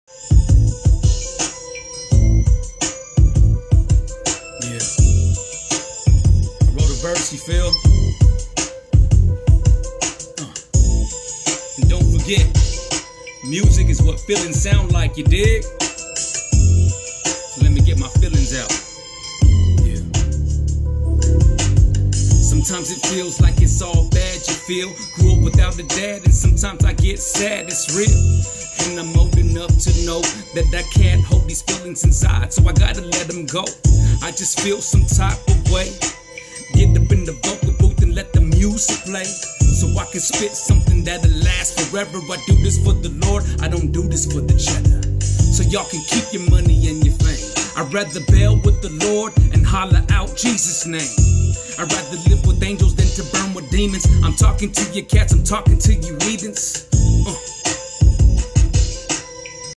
Yeah. I wrote a verse, you feel? And don't forget, music is what feelings sound like, you dig? So let me get my feelings out. Yeah. Sometimes it feels like it's all bad, you feel? Grew up without a dad, and sometimes I get sad, it's real. And I'm old enough to know that I can't hold these feelings inside, so I gotta let them go. I just feel some type of way. Get up in the vocal booth and let the music play, so I can spit something that'll last forever. I do this for the Lord, I don't do this for the cheddar. So y'all can keep your money and your fame. I'd rather bail with the Lord and holler out Jesus' name. I'd rather live with angels than to burn with demons. I'm talking to you cats, I'm talking to you heathens.